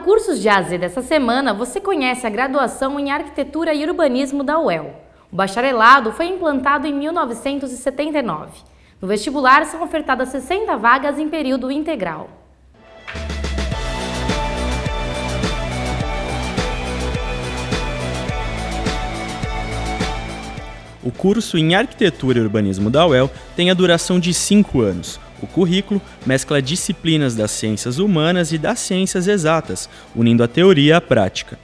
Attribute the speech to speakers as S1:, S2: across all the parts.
S1: Cursos de AZ dessa semana, você conhece a graduação em Arquitetura e Urbanismo da UEL. O bacharelado foi implantado em 1979. No vestibular são ofertadas 60 vagas em período integral.
S2: O curso em Arquitetura e Urbanismo da UEL tem a duração de 5 anos. O currículo mescla disciplinas das ciências humanas e das ciências exatas, unindo a teoria à prática.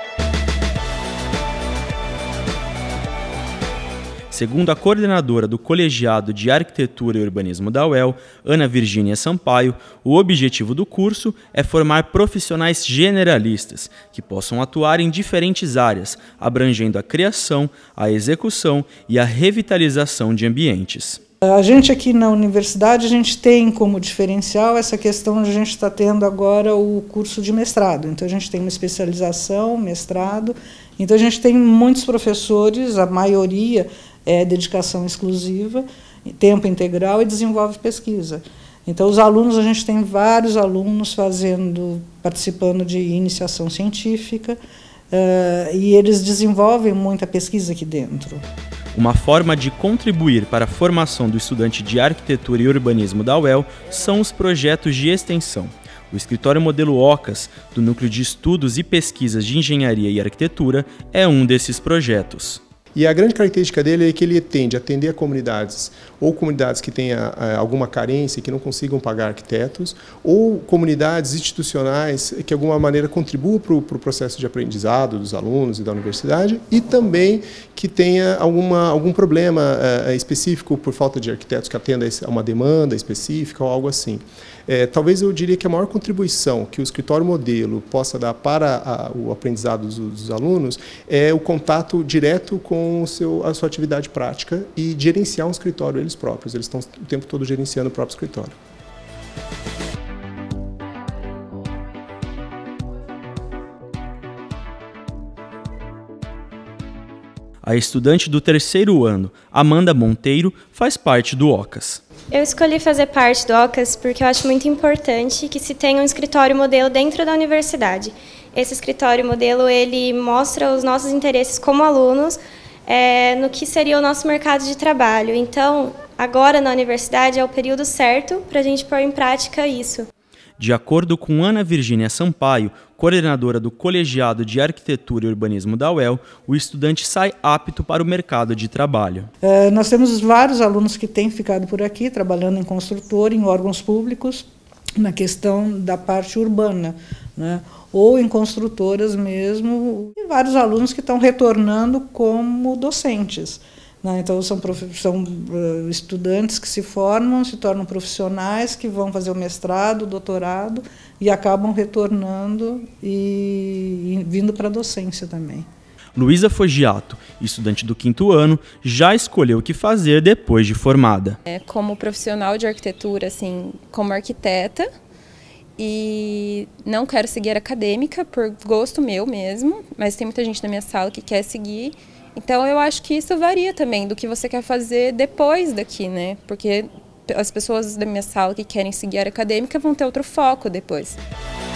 S2: Segundo a coordenadora do Colegiado de Arquitetura e Urbanismo da UEL, Ana Virgínia Sampaio, o objetivo do curso é formar profissionais generalistas que possam atuar em diferentes áreas, abrangendo a criação, a execução e a revitalização de ambientes.
S3: A gente aqui na universidade, a gente tem como diferencial essa questão de a gente está tendo agora o curso de mestrado. Então a gente tem uma especialização, mestrado, então a gente tem muitos professores, a maioria é dedicação exclusiva, tempo integral e desenvolve pesquisa. Então os alunos, a gente tem vários alunos participando de iniciação científica e eles desenvolvem muita pesquisa aqui dentro.
S2: Uma forma de contribuir para a formação do estudante de Arquitetura e Urbanismo da UEL são os projetos de extensão. O Escritório Modelo Ocas, do Núcleo de Estudos e Pesquisas de Engenharia e Arquitetura, é um desses projetos.
S4: E a grande característica dele é que ele tende a atender a comunidades, ou comunidades que tenham alguma carência, que não consigam pagar arquitetos, ou comunidades institucionais que de alguma maneira contribuam para o processo de aprendizado dos alunos e da universidade, e também que tenha algum problema específico por falta de arquitetos que atendam a uma demanda específica ou algo assim. Talvez eu diria que a maior contribuição que o escritório modelo possa dar para o aprendizado dos alunos é o contato direto com a sua atividade prática e gerenciar um escritório eles próprios. Eles estão o tempo todo gerenciando o próprio escritório.
S2: A estudante do 3º ano, Amanda Monteiro, faz parte do Ocas.
S5: Eu escolhi fazer parte do Ocas porque eu acho muito importante que se tenha um escritório modelo dentro da universidade. Esse escritório modelo, ele mostra os nossos interesses como alunos no que seria o nosso mercado de trabalho. Então, agora na universidade é o período certo para a gente pôr em prática isso.
S2: De acordo com Ana Virgínia Sampaio, coordenadora do Colegiado de Arquitetura e Urbanismo da UEL, o estudante sai apto para o mercado de trabalho.
S3: Nós temos vários alunos que têm ficado por aqui, trabalhando em construtor, em órgãos públicos, na questão da parte urbana, né? Ou em construtoras mesmo, e vários alunos que estão retornando como docentes. Então, são estudantes que se formam, se tornam profissionais, que vão fazer o mestrado, o doutorado, e acabam retornando e vindo para a docência também.
S2: Luísa Foggiato, estudante do 5º ano, já escolheu o que fazer depois de formada.
S6: Como profissional de arquitetura, assim, como arquiteta, e não quero seguir acadêmica por gosto meu mesmo, mas tem muita gente na minha sala que quer seguir. Então eu acho que isso varia também do que você quer fazer depois daqui, né? Porque as pessoas da minha sala que querem seguir a área acadêmica vão ter outro foco depois.